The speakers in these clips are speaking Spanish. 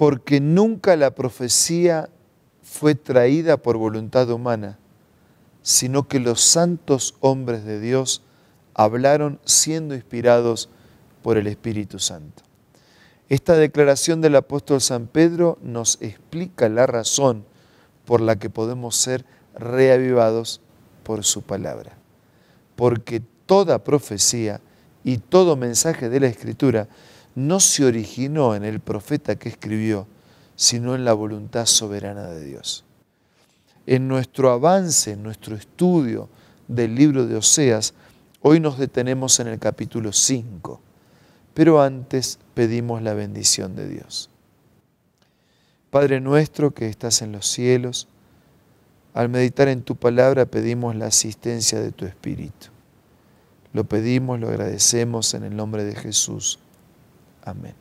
porque nunca la profecía fue traída por voluntad humana, sino que los santos hombres de Dios hablaron siendo inspirados por el Espíritu Santo. Esta declaración del apóstol San Pedro nos explica la razón por la que podemos ser reavivados por su palabra. Porque toda profecía y todo mensaje de la Escritura no se originó en el profeta que escribió, sino en la voluntad soberana de Dios. En nuestro avance, en nuestro estudio del libro de Oseas, hoy nos detenemos en el capítulo 5, pero antes pedimos la bendición de Dios. Padre nuestro que estás en los cielos, al meditar en tu palabra pedimos la asistencia de tu Espíritu. Lo pedimos, lo agradecemos en el nombre de Jesús. Amén.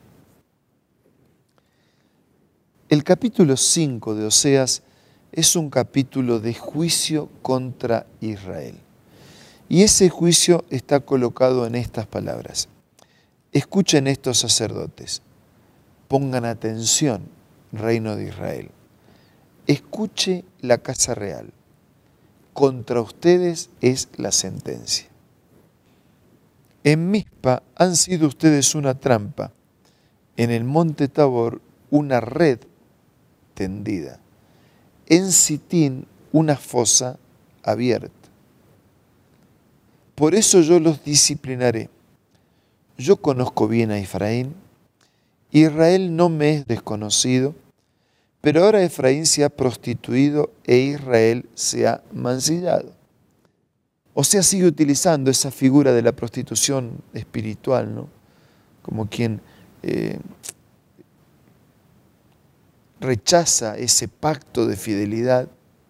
El capítulo 5 de Oseas es un capítulo de juicio contra Israel. Y ese juicio está colocado en estas palabras. Escuchen estos sacerdotes, pongan atención, reino de Israel. Escuche la casa real, contra ustedes es la sentencia. En Mizpa han sido ustedes una trampa, en el monte Tabor una red tendida, en Sitín una fosa abierta. Por eso yo los disciplinaré. Yo conozco bien a Efraín, Israel no me es desconocido, pero ahora Efraín se ha prostituido e Israel se ha mancillado. O sea, sigue utilizando esa figura de la prostitución espiritual, ¿no? Como quien rechaza ese pacto de fidelidad,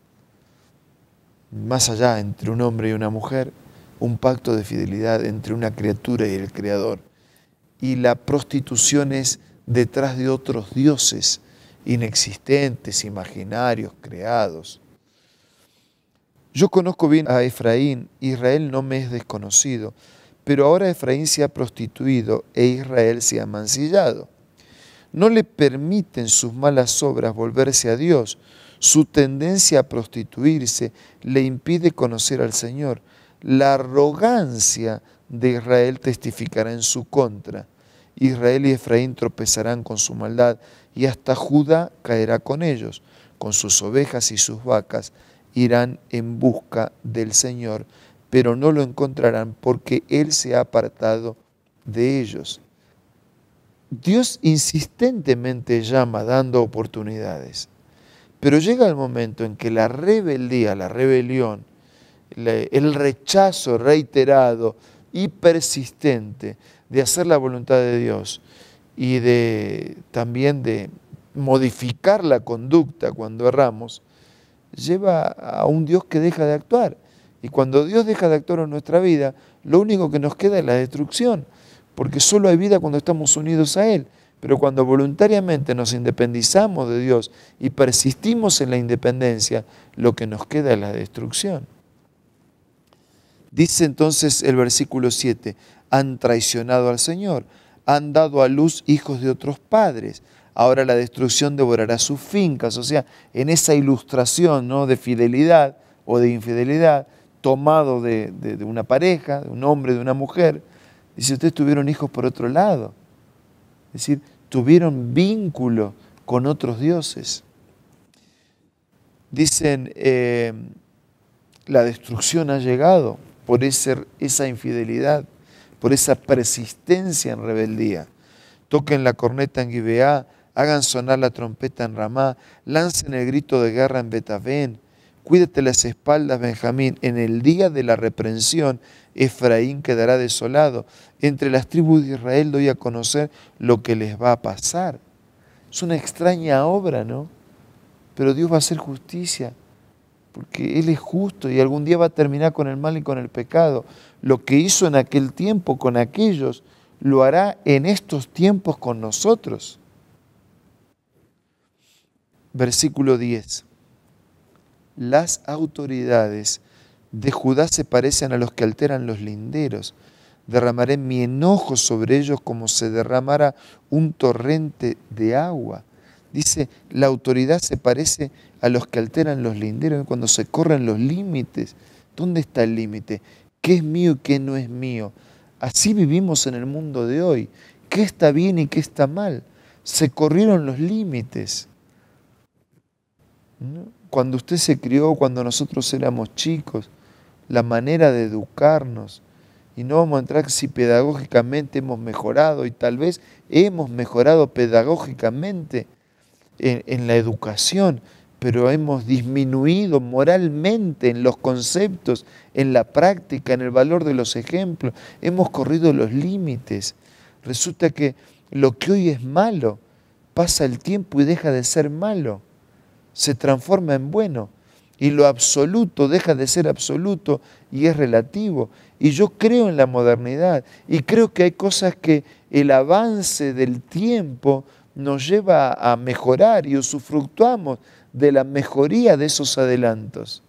más allá entre un hombre y una mujer, un pacto de fidelidad entre una criatura y el Creador. Y la prostitución es detrás de otros dioses inexistentes, imaginarios, creados. Yo conozco bien a Efraín, Israel no me es desconocido, pero ahora Efraín se ha prostituido e Israel se ha mancillado. No le permiten sus malas obras volverse a Dios. Su tendencia a prostituirse le impide conocer al Señor. La arrogancia de Israel testificará en su contra. Israel y Efraín tropezarán con su maldad y hasta Judá caerá con ellos. Con sus ovejas y sus vacas irán en busca del Señor, pero no lo encontrarán porque Él se ha apartado de ellos. Dios insistentemente llama dando oportunidades, pero llega el momento en que la rebeldía, la rebelión, el rechazo reiterado y persistente de hacer la voluntad de Dios y también de modificar la conducta cuando erramos, lleva a un Dios que deja de actuar. Y cuando Dios deja de actuar en nuestra vida, lo único que nos queda es la destrucción, porque solo hay vida cuando estamos unidos a Él. Pero cuando voluntariamente nos independizamos de Dios y persistimos en la independencia, lo que nos queda es la destrucción. Dice entonces el versículo 7, han traicionado al Señor, han dado a luz hijos de otros padres. Ahora la destrucción devorará sus fincas. O sea, en esa ilustración, ¿no?, de fidelidad o de infidelidad, tomado de una pareja, de un hombre, de una mujer, dice, ustedes tuvieron hijos por otro lado. Es decir, tuvieron vínculo con otros dioses. Dicen, la destrucción ha llegado por esa infidelidad, por esa persistencia en rebeldía. Toquen la corneta en Gibeá, hagan sonar la trompeta en Ramá, lancen el grito de guerra en Betavén, cuídate las espaldas, Benjamín, en el día de la reprensión, Efraín quedará desolado. Entre las tribus de Israel doy a conocer lo que les va a pasar. Es una extraña obra, ¿no? Pero Dios va a hacer justicia, porque Él es justo y algún día va a terminar con el mal y con el pecado. Lo que hizo en aquel tiempo con aquellos, lo hará en estos tiempos con nosotros. Versículo 10. Las autoridades de Judá se parecen a los que alteran los linderos. Derramaré mi enojo sobre ellos como se derramara un torrente de agua. Dice, la autoridad se parece a los que alteran los linderos, cuando se corren los límites. ¿Dónde está el límite? ¿Qué es mío y qué no es mío? Así vivimos en el mundo de hoy. ¿Qué está bien y qué está mal? Se corrieron los límites, ¿no? Cuando usted se crió, cuando nosotros éramos chicos, la manera de educarnos, y no vamos a entrar si pedagógicamente hemos mejorado, y tal vez hemos mejorado pedagógicamente en la educación, pero hemos disminuido moralmente en los conceptos, en la práctica, en el valor de los ejemplos. Hemos corrido los límites. Resulta que lo que hoy es malo, pasa el tiempo y deja de ser malo, se transforma en bueno. Y lo absoluto deja de ser absoluto y es relativo. Y yo creo en la modernidad y creo que hay cosas que el avance del tiempo nos lleva a mejorar y usufructuamos de la mejoría de esos adelantos.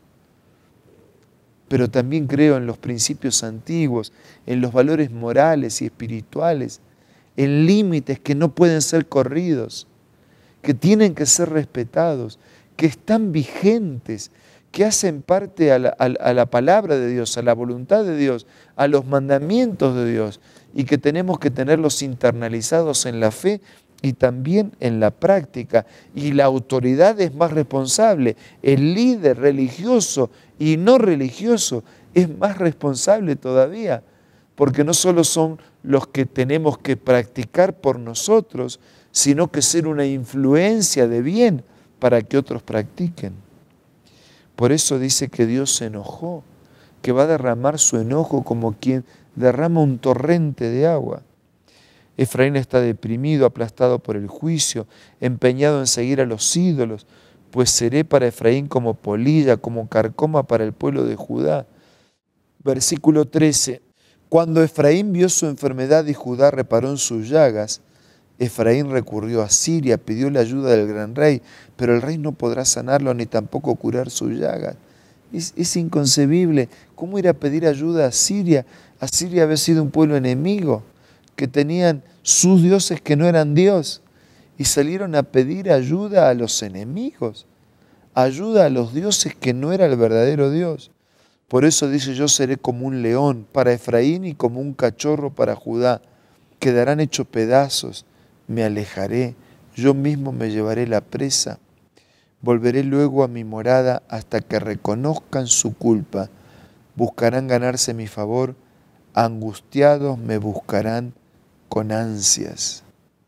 Pero también creo en los principios antiguos, en los valores morales y espirituales, en límites que no pueden ser corridos, que tienen que ser respetados, que están vigentes, que hacen parte a la palabra de Dios, a la voluntad de Dios, a los mandamientos de Dios, y que tenemos que tenerlos internalizados en la fe y también en la práctica. Y la autoridad es más responsable. El líder religioso y no religioso es más responsable todavía, porque no solo son los que tenemos que practicar por nosotros, sino que ser una influencia de bien para que otros practiquen. Por eso dice que Dios se enojó, que va a derramar su enojo como quien derrama un torrente de agua. Efraín está deprimido, aplastado por el juicio, empeñado en seguir a los ídolos, pues seré para Efraín como polilla, como carcoma para el pueblo de Judá. Versículo 13. Cuando Efraín vio su enfermedad y Judá reparó en sus llagas, Efraín recurrió a Siria, pidió la ayuda del gran rey, pero el rey no podrá sanarlo ni tampoco curar sus llagas. Es inconcebible. ¿Cómo ir a pedir ayuda a Siria? Asiria había sido un pueblo enemigo, que tenían sus dioses que no eran Dios, y salieron a pedir ayuda a los enemigos, ayuda a los dioses que no era el verdadero Dios. Por eso dice, yo seré como un león para Efraín y como un cachorro para Judá. Quedarán hechos pedazos, me alejaré, yo mismo me llevaré la presa. Volveré luego a mi morada hasta que reconozcan su culpa. Buscarán ganarse mi favor, angustiados me buscarán con ansias.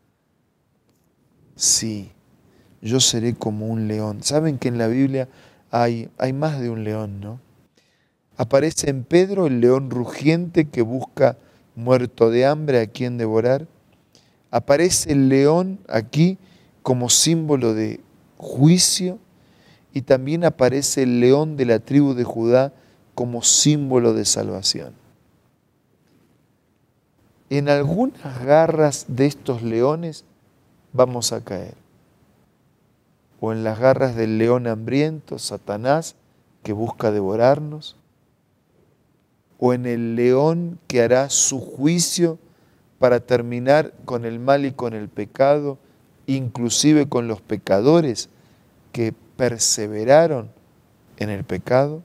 Sí, yo seré como un león. ¿Saben que en la Biblia hay más de un león, no? Aparece en Pedro el león rugiente que busca muerto de hambre a quien devorar. Aparece el león aquí como símbolo de juicio y también aparece el león de la tribu de Judá como símbolo de salvación. En algunas garras de estos leones vamos a caer. O en las garras del león hambriento, Satanás, que busca devorarnos. O en el león que hará su juicio para terminar con el mal y con el pecado, inclusive con los pecadores que perseveraron en el pecado.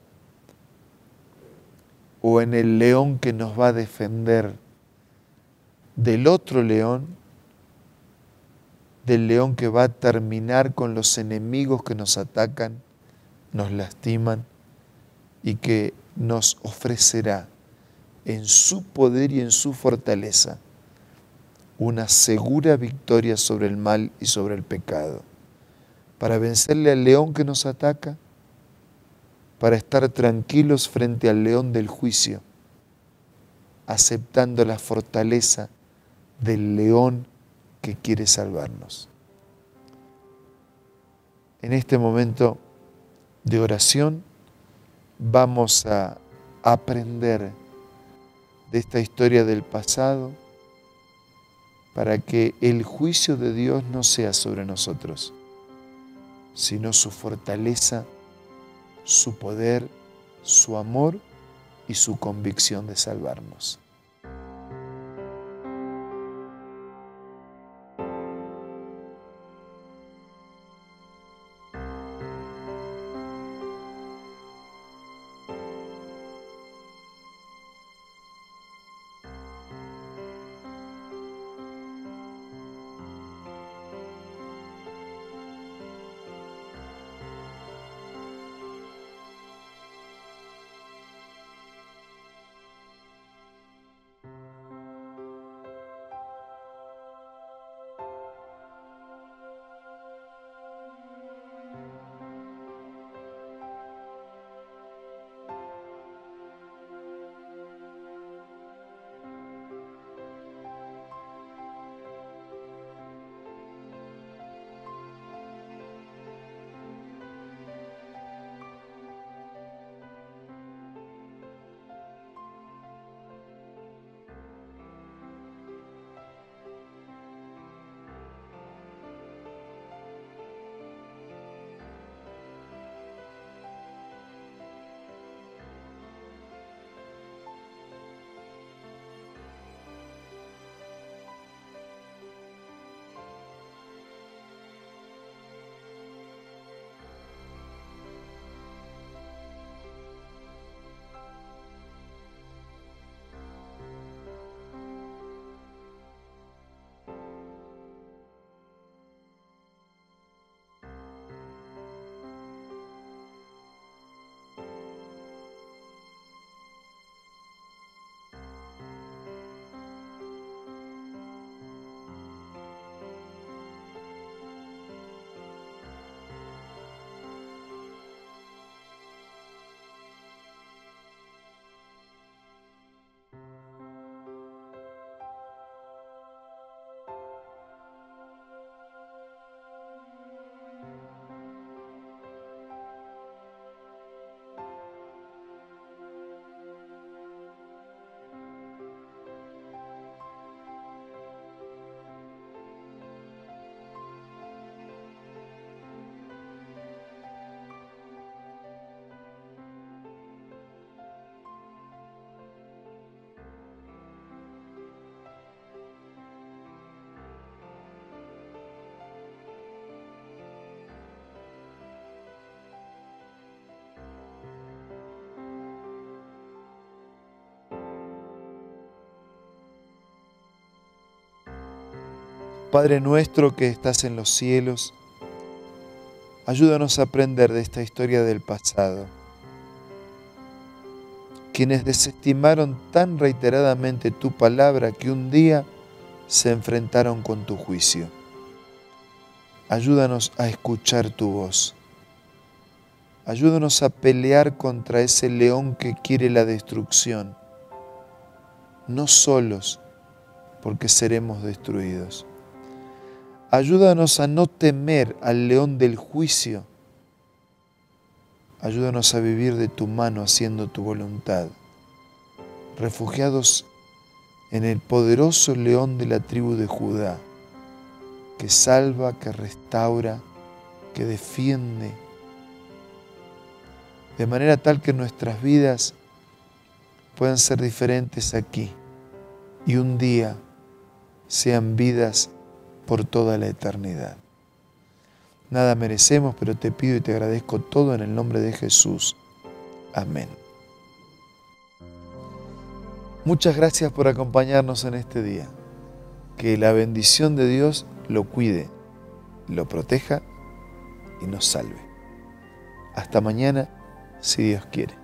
O en el león que nos va a defender del otro león, del león que va a terminar con los enemigos que nos atacan, nos lastiman y que nos ofrecerá en su poder y en su fortaleza una segura victoria sobre el mal y sobre el pecado, para vencerle al león que nos ataca, para estar tranquilos frente al león del juicio, aceptando la fortaleza del león que quiere salvarnos. En este momento de oración vamos a aprender de esta historia del pasado para que el juicio de Dios no sea sobre nosotros, sino su fortaleza, su poder, su amor y su convicción de salvarnos. Padre nuestro que estás en los cielos, ayúdanos a aprender de esta historia del pasado. Quienes desestimaron tan reiteradamente tu palabra que un día se enfrentaron con tu juicio. Ayúdanos a escuchar tu voz. Ayúdanos a pelear contra ese león que quiere la destrucción. No solos, porque seremos destruidos. Ayúdanos a no temer al león del juicio. Ayúdanos a vivir de tu mano haciendo tu voluntad, refugiados en el poderoso león de la tribu de Judá, que salva, que restaura, que defiende, de manera tal que nuestras vidas puedan ser diferentes aquí y un día sean vidas por toda la eternidad. Nada merecemos, pero te pido y te agradezco todo en el nombre de Jesús. Amén. Muchas gracias por acompañarnos en este día. Que la bendición de Dios lo cuide, lo proteja y nos salve. Hasta mañana, si Dios quiere.